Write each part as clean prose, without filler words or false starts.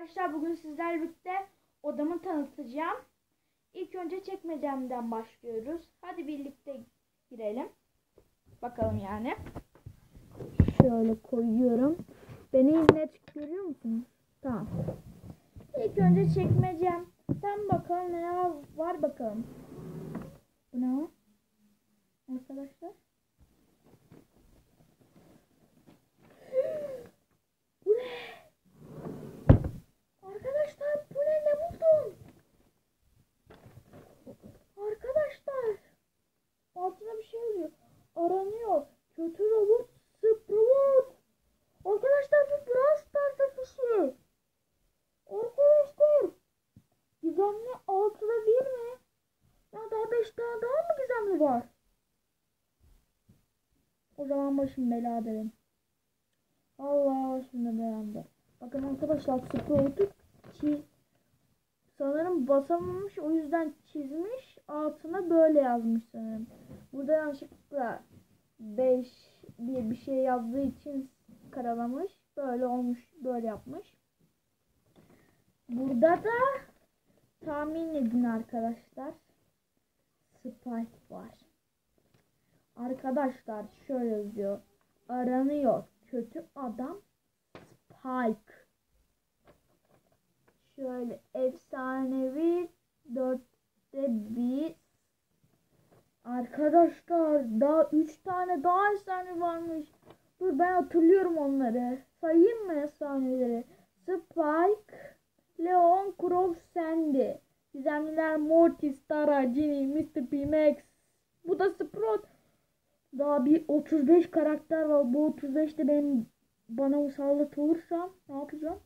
Arkadaşlar bugün sizlerle birlikte odamı tanıtacağım. İlk önce çekmecemden başlıyoruz. Hadi birlikte girelim. Bakalım yani. Şöyle koyuyorum. Beni net görüyor musunuz? Tamam. İlk önce çekmecemden bakalım ne var bakalım. Bu ne var? Arkadaşlar. Bu ne? Arkadaşlar bu ne buldum? Arkadaşlar altına bir şey oluyor. Aranıyor. Kötü robot Sprout. Arkadaşlar bu Brawl Stars afişi. Arkadaşlar gizemli 6'da 1 mi? Ya daha 5 tane daha mı gizemli var? O zaman başım belada benim. Allah şimdi beğendi. Bakın arkadaşlar Sprout'u sanırım basamamış, o yüzden çizmiş, altına böyle yazmış sanırım. Burada yanlışlıkla 5 diye bir şey yazdığı için karalamış. Böyle olmuş, böyle yapmış. Burada da tahmin edin arkadaşlar. Spike var. Arkadaşlar şöyle yazıyor. Aranıyor kötü adam Spike. Şöyle efsanevi 4'te 1. Arkadaşlar daha 3 tane daha efsane varmış. Dur ben hatırlıyorum onları. Sayayım mı efsaneleri? Spike, Leon, Crow, Sandy. Gizemliler Mortis, Tara, Ginny, Mr. P, Max. Bu da Sprout. Daha bir 35 karakter var. Bu 35'te bana musallat olursa ne yapacağım?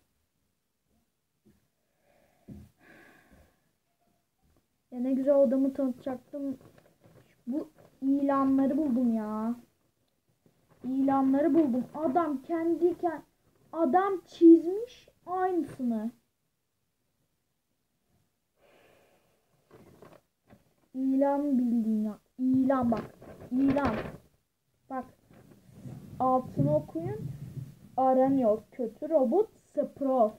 Ya ne güzel odamı tanıtacaktım. Bu ilanları buldum ya. İlanları buldum. Adam çizmiş aynısını. İlan bildiğin ya. İlan bak. İlan. Bak. Altını okuyun. Aranıyor kötü robot Sprout.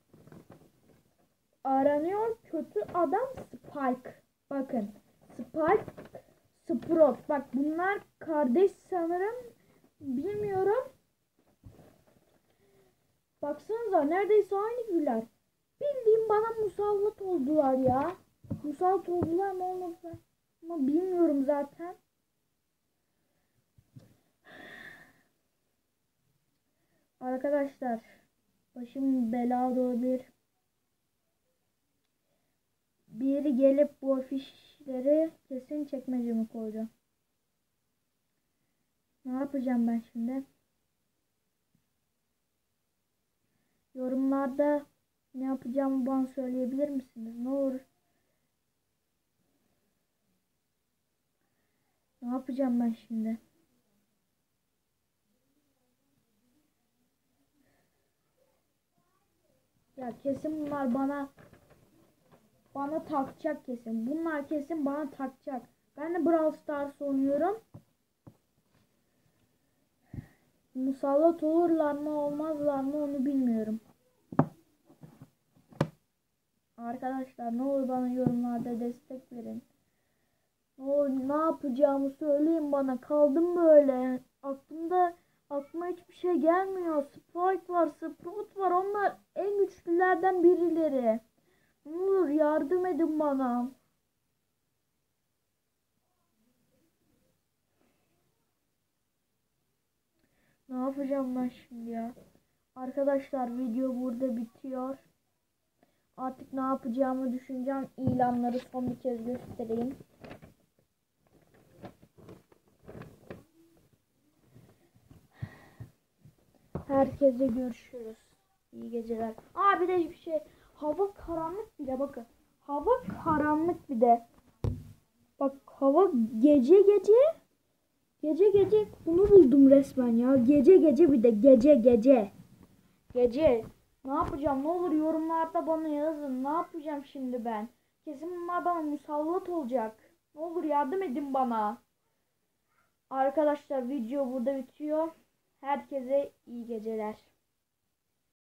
Aranıyor kötü adam Spike. Bakın. Spike, Sprout. Bak bunlar kardeş sanırım. Bilmiyorum. Baksanıza neredeyse aynı güller. Bildiğim bana musallat oldular ya. Musallat oldular mı olmadı ama bilmiyorum zaten. Arkadaşlar başım belada olabilir. Biri gelip bu afişleri kesin çekmeceme koydu. Ne yapacağım ben şimdi? Yorumlarda ne yapacağımı bana söyleyebilir misiniz? Ne olur. Ne yapacağım ben şimdi? Ya kesin bunlar bana takacak kesin. Bunlar kesin bana takacak. Ben de Brawl Stars oynuyorum. Musallat olurlar mı olmazlar mı onu bilmiyorum. Arkadaşlar ne olur bana yorumlarda destek verin. Ne olur ne yapacağımı söyleyin bana. Kaldım böyle. Aklıma hiçbir şey gelmiyor. Spike var, Sprout var. Onlar en güçlülerden birileri. Ne olur yardım edin bana. Ne yapacağım ben şimdi ya? Arkadaşlar video burada bitiyor. Artık ne yapacağımı düşüneceğim. İlanları son bir kez göstereyim. Herkese görüşürüz. İyi geceler. Bir de bir şey. Hava karanlık bir de bakın. Hava karanlık bir de. Bak hava gece bunu buldum resmen ya. Gece bir de gece. Ne yapacağım? Ne olur yorumlarda bana yazın. Ne yapacağım şimdi ben? Kesin bunlar bana musallat olacak. Ne olur yardım edin bana. Arkadaşlar video burada bitiyor. Herkese iyi geceler.